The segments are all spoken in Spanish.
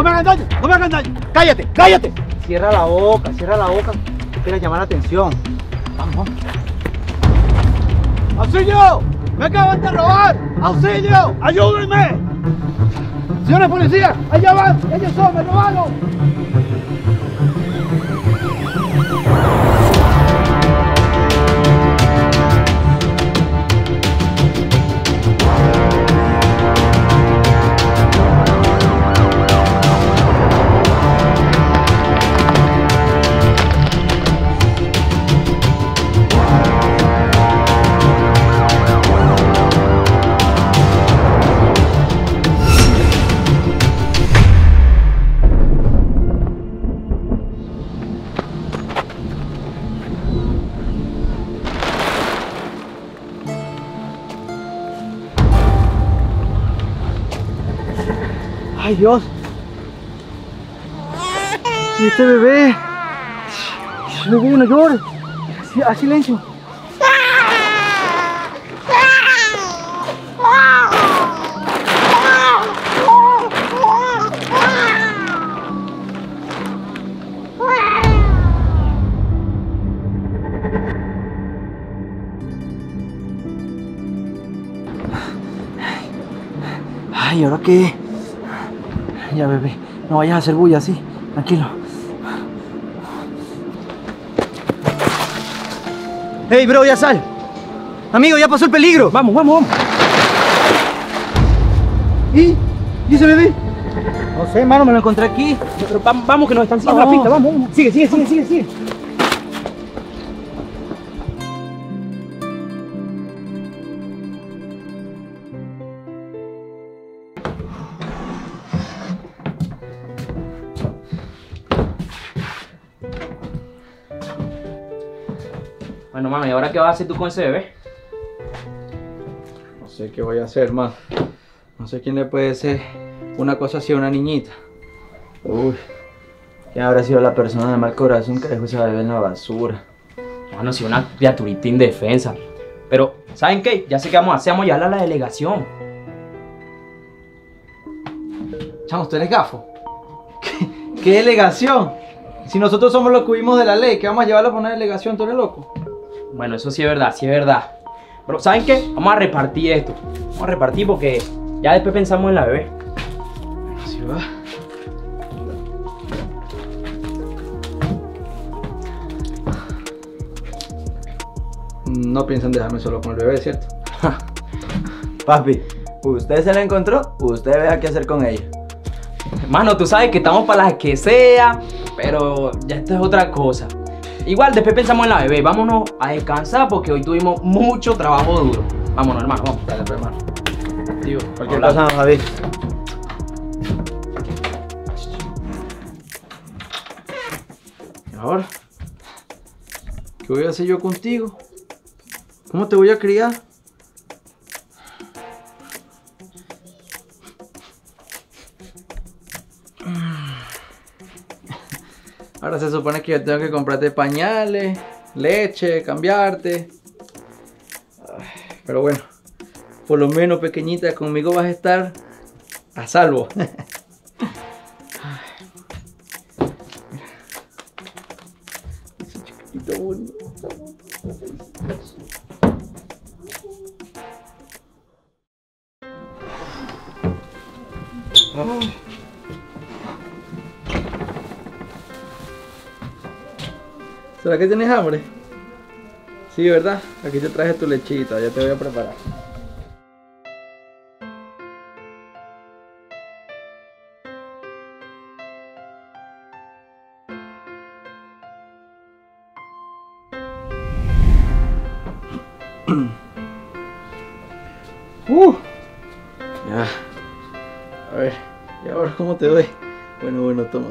No me hagan daño, no me hagan daño. Cállate, cállate. Cierra la boca, espera llamar la atención. Vamos, vamos. ¡Auxilio! ¡Me acaban de robar! ¡Auxilio! ¡Ayúdenme! Señores policías, allá van, ellos son, me robaron. ¡Ay, Dios! ¿Y este bebé? Bebé, no llores. Haz silencio. Ay, ¿ahora qué? Ya, bebé, no vayas a hacer bulla así, tranquilo. Hey, bro, ya sal. Amigo, ya pasó el peligro. Vamos, vamos, vamos. ¿Y ese bebé? No sé, hermano, me lo encontré aquí. Pero vamos, que nos están siguiendo la pista, vamos, vamos. Sigue. Bueno, mano, ¿y ahora qué vas a hacer tú con ese bebé? No sé qué voy a hacer, man. No sé quién le puede hacer una cosa así a una niñita. Uy, ¿quién habrá sido la persona de mal corazón que dejó esa bebé en la basura? Mano, si una criaturita indefensa. Pero, ¿saben qué? Ya sé qué vamos a hacer, vamos a llevarla a la delegación. Chamo, ¿tú eres gafo? ¿Qué delegación? Si nosotros somos los que huimos de la ley, ¿qué vamos a llevarlo a una delegación? ¿Tú eres loco? Bueno, eso sí es verdad, Pero, ¿saben qué? Vamos a repartir esto. Vamos a repartir porque ya después pensamos en la bebé. Así va. No piensan dejarme solo con el bebé, ¿cierto? Papi, usted se la encontró, usted vea qué hacer con ella. Hermano, tú sabes que estamos para las que sea, pero ya esto es otra cosa. Igual, después pensamos en la bebé. Vámonos a descansar porque hoy tuvimos mucho trabajo duro. Vámonos, hermano, vamos. Dale, pues, hermano. Tío, cualquier Hola. cosa nos avisa. ¿Y ahora? ¿Qué voy a hacer yo contigo? ¿Cómo te voy a criar? Ahora se supone que yo tengo que comprarte pañales, leche, cambiarte. Ay, pero bueno, por lo menos pequeñita, conmigo vas a estar a salvo. Ese chiquitito bonito. Ay. ¿Será que tienes hambre? Sí, ¿verdad? Aquí te traje tu lechita, ya te voy a preparar. Ya. A ver, ¿y ahora cómo te doy? Bueno, toma.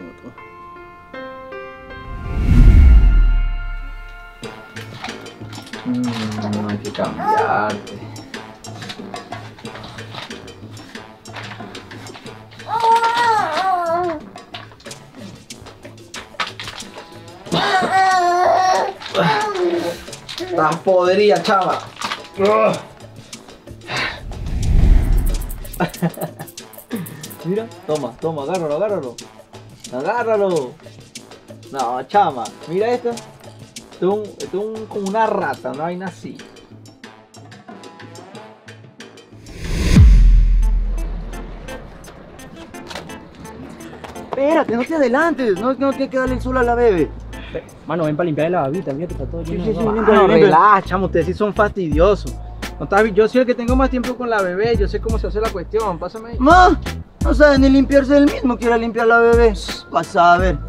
No hay que cambiarte. Estás podrida, chava. Mira, toma, toma, agárralo, agárralo. Agárralo. No, chama, mira esto. Esto es como una rata, una vaina así. Espérate, no te adelantes. No tienes que darle el sol a la bebé. Mano, ven para limpiar la babita, mira que está todo lleno de baba. No, relaja, chamo, ustedes sí son fastidiosos. No, yo soy el que tengo más tiempo con la bebé, yo sé cómo se hace la cuestión, pásame ahí. Ma, no sabe ni limpiarse él mismo, quiere limpiar la bebé. Vas a ver.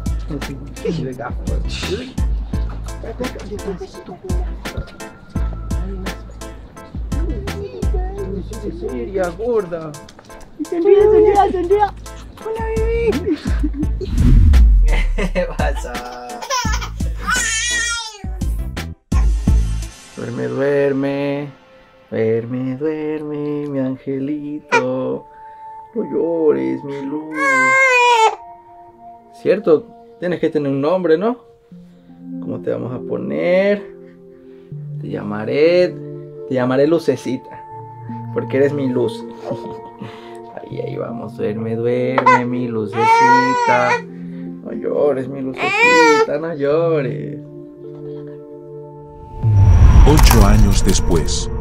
Seria, gorda. Sonría. Hola, bebé. ¿Qué pasa? Duerme, duerme. Duerme, duerme, mi angelito. No llores, mi luz. Cierto, tienes que tener un nombre, ¿no? ¿Cómo te vamos a poner? Te llamaré Lucecita, porque eres mi luz. Ahí vamos, duerme, duerme, mi lucecita. No llores, mi lucecita, no llores. 8 años después.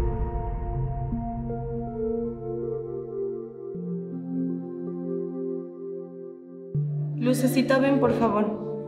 Lucecita, ven por favor.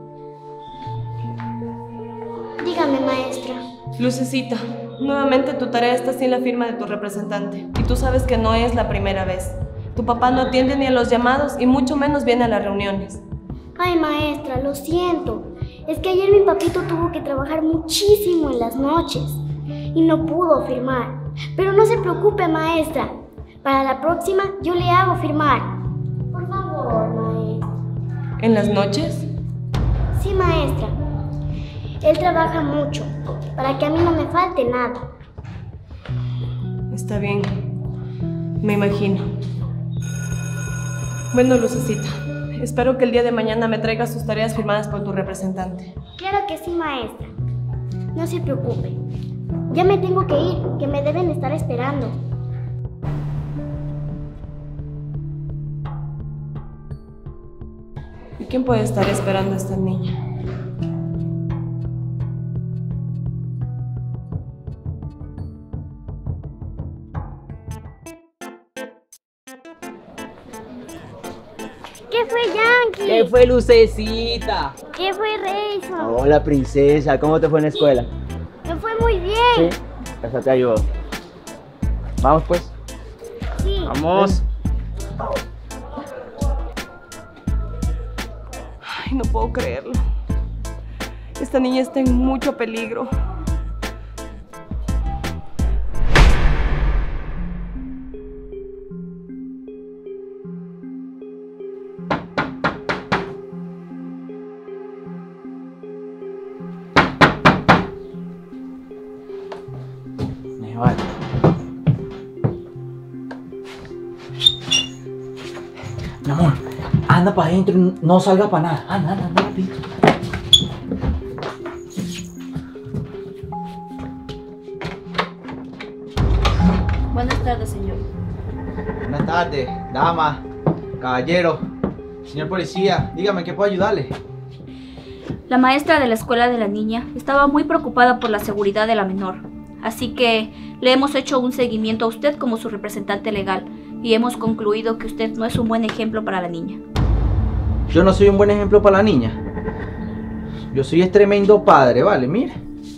Dígame, maestra. Lucecita, nuevamente tu tarea está sin la firma de tu representante. Y tú sabes que no es la primera vez. Tu papá no atiende ni a los llamados y mucho menos viene a las reuniones. Ay, maestra, lo siento. Es que ayer mi papito tuvo que trabajar muchísimo en las noches y no pudo firmar. Pero no se preocupe, maestra. Para la próxima yo le hago firmar. Por favor, maestra. ¿En las noches? Sí, maestra. Él trabaja mucho para que a mí no me falte nada. Está bien. Me imagino. Bueno, Lucecita, espero que el día de mañana me traigas sus tareas firmadas por tu representante. Claro que sí, maestra. No se preocupe. Ya me tengo que ir, que me deben estar esperando. ¿Y quién puede estar esperando a esta niña? ¿Qué fue, Yankee? ¿Qué fue, Lucecita? ¿Qué fue, Rayson? Hola, princesa. ¿Cómo te fue en la escuela? Me fue muy bien. Sí. Eso te ayudó. Vamos, pues. Sí. Vamos. Ay, no puedo creerlo. Esta niña está en mucho peligro. Vale. Mi amor, anda para adentro y no salga para nada. Anda, rápido. Buenas tardes, señor. Buenas tardes, dama, caballero, señor policía. Dígame, ¿qué puedo ayudarle? La maestra de la escuela de la niña estaba muy preocupada por la seguridad de la menor. Así que le hemos hecho un seguimiento a usted como su representante legal y hemos concluido que usted no es un buen ejemplo para la niña. Yo no soy un buen ejemplo para la niña. Yo soy el tremendo padre, ¿vale? Mire.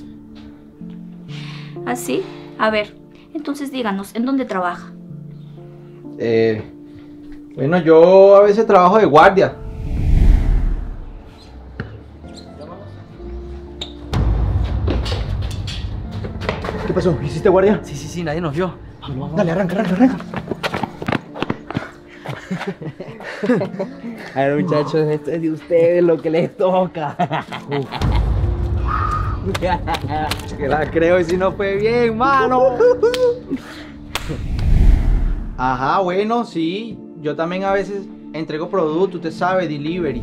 ¿Así? A ver, entonces díganos, ¿en dónde trabaja? Bueno, yo a veces trabajo de guardia. ¿Qué pasó? ¿Hiciste guardia? Sí, nadie nos vio. Vamos. Dale, arranca. A ver, muchachos, esto es de ustedes lo que les toca. Que la creo y si no fue bien, mano. Ajá, bueno, sí. Yo también a veces entrego productos, usted sabe, delivery.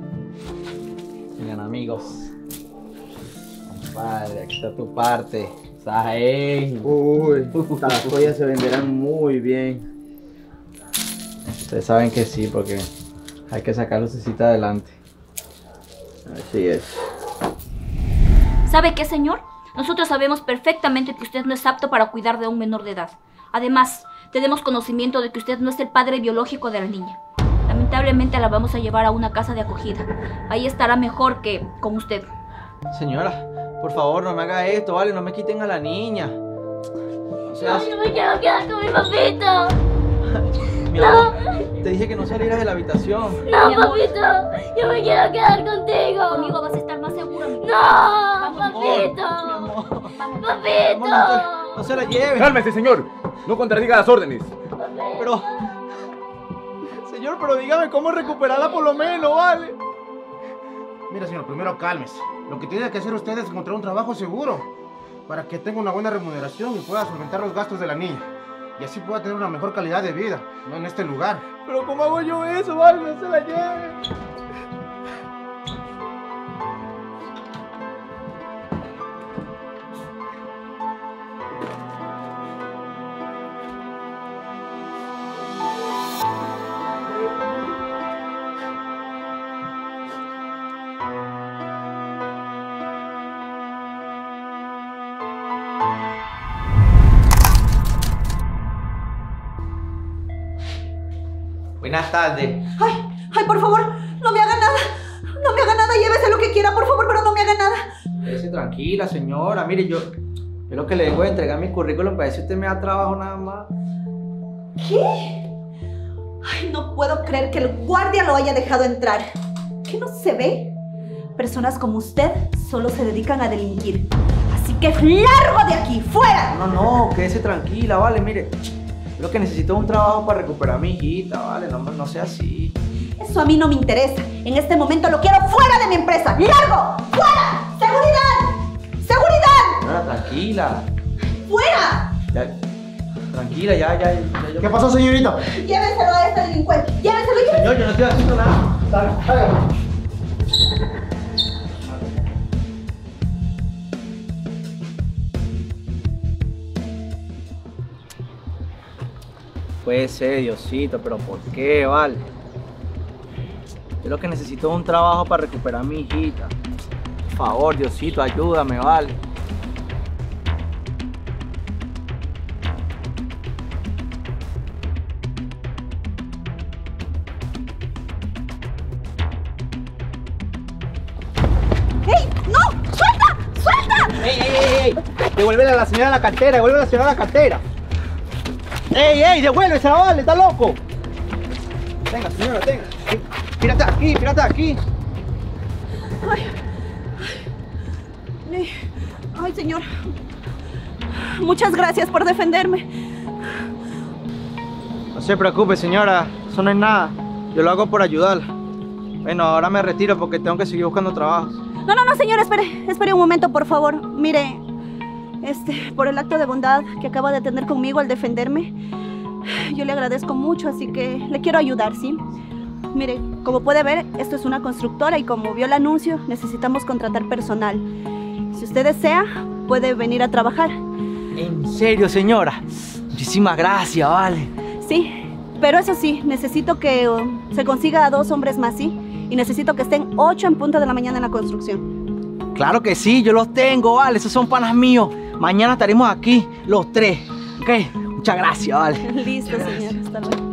Vengan, amigos. Padre, aquí está tu parte. Sajen. Uy, las joyas se venderán muy bien. Ustedes saben que sí, porque hay que sacar lucecita adelante. Así es. ¿Sabe qué, señor? Nosotros sabemos perfectamente que usted no es apto para cuidar de un menor de edad. Además, tenemos conocimiento de que usted no es el padre biológico de la niña. Lamentablemente la vamos a llevar a una casa de acogida. Ahí estará mejor que con usted. Señora, por favor, no me haga esto, ¿vale? No me quiten a la niña. O sea, Yo me quiero quedar con mi papito. mi amor, te dije que no salieras de la habitación. No, Mi amor. papito, yo me quiero quedar contigo. Conmigo vas a estar más segura, mi No, Vamos, papito. Mi amor, Papito. no se la lleve. Cálmese, señor. No contradiga las órdenes. Pero, señor, pero dígame cómo recuperarla por lo menos, ¿vale? Mira, señor, primero cálmese. Lo que tiene que hacer usted es encontrar un trabajo seguro para que tenga una buena remuneración y pueda solventar los gastos de la niña. Y así pueda tener una mejor calidad de vida, no en este lugar. Pero ¿cómo hago yo eso, vale? No se la lleve. Buenas tardes. Ay, por favor, no me haga nada. No me haga nada, llévese lo que quiera, por favor, pero no me haga nada. Quédese tranquila, señora. Mire, yo lo que le vengo a entregar mi currículum para ver si usted me da trabajo nada más. ¿Qué? Ay, no puedo creer que el guardia lo haya dejado entrar. ¿Qué no se ve? Personas como usted solo se dedican a delinquir. Así que largo de aquí, fuera. No, quédese tranquila, vale, mire. Yo lo que necesito es un trabajo para recuperar a mi hijita, vale, no sea así. Eso a mí no me interesa. En este momento lo quiero fuera de mi empresa. ¡Largo! ¡Fuera! ¡Seguridad! ¡Seguridad! Señora, tranquila. ¡Fuera! Ya, tranquila, ya. ¿Qué pasó, señorita? Llévenselo a este delincuente. Llévenselo. Señor, yo no estoy haciendo nada. Salga. Puede ser, Diosito, pero ¿por qué, vale? Yo lo que necesito es un trabajo para recuperar a mi hijita. Por favor, Diosito, ayúdame, vale. ¡Ey! ¡No! ¡Suelta! ¡Suelta! ¡Ey! Devuélvele a la señora la cartera, devuélvele a la señora la cartera. ¡Ey! Devuélvesela, vale, está loco. Venga, señora, tenga. Pírate aquí. Ay, señor. Muchas gracias por defenderme. No se preocupe, señora, eso no es nada. Yo lo hago por ayudar. Bueno, ahora me retiro porque tengo que seguir buscando trabajos. No, señor, espere un momento, por favor. Mire, por el acto de bondad que acaba de tener conmigo al defenderme, yo le agradezco mucho, así que le quiero ayudar, ¿sí? Mire, como puede ver, esto es una constructora y como vio el anuncio, necesitamos contratar personal. Si usted desea, puede venir a trabajar. ¿En serio, señora? Muchísimas gracias, vale. Sí, pero eso sí, necesito que se consiga a 2 hombres más, ¿sí? Y necesito que estén 8 en punto de la mañana en la construcción. Claro que sí, yo los tengo, vale, esos son panas míos. Mañana estaremos aquí, los 3. Ok, muchas gracias, vale. Listo, señor, hasta luego.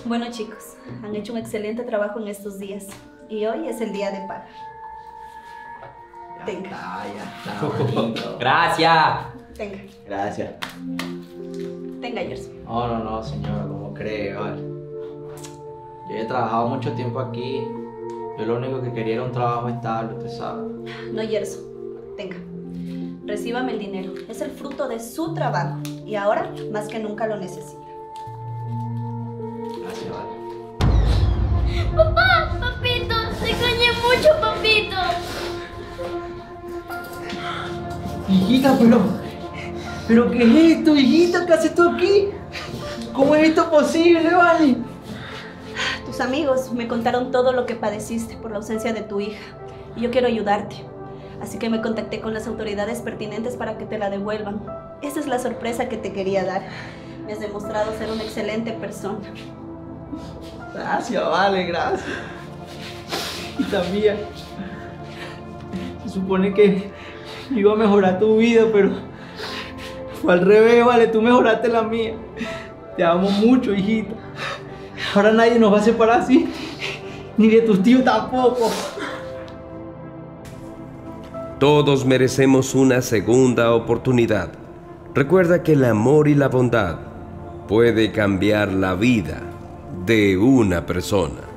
Bueno, chicos, han hecho un excelente trabajo en estos días. Y hoy es el día de paga. Tenga. Ya está. Bonito. Gracias. Tenga. Gracias. Tenga, Gerson. No, señora, ¿cómo cree? Vale. Yo he trabajado mucho tiempo aquí. Yo lo único que quería era un trabajo estable, usted sabe. No, Gerson. Tenga. Recíbame el dinero. Es el fruto de su trabajo. Y ahora, más que nunca, lo necesita. Gracias, vale. Papá, papito, te extrañé mucho, papito. Hijita, pero ¿qué es esto, hijita? ¿Qué haces tú aquí? ¿Cómo es esto posible, vale? Tus amigos me contaron todo lo que padeciste por la ausencia de tu hija. Y yo quiero ayudarte. Así que me contacté con las autoridades pertinentes para que te la devuelvan. Esa es la sorpresa que te quería dar. Me has demostrado ser una excelente persona. Gracias, vale, gracias. Y también se supone que iba a mejorar tu vida, pero fue al revés, vale, tú mejoraste la mía. Te amo mucho, hijita. Ahora nadie nos va a separar así, ni de tus tíos tampoco. Todos merecemos una segunda oportunidad. Recuerda que el amor y la bondad puede cambiar la vida de una persona.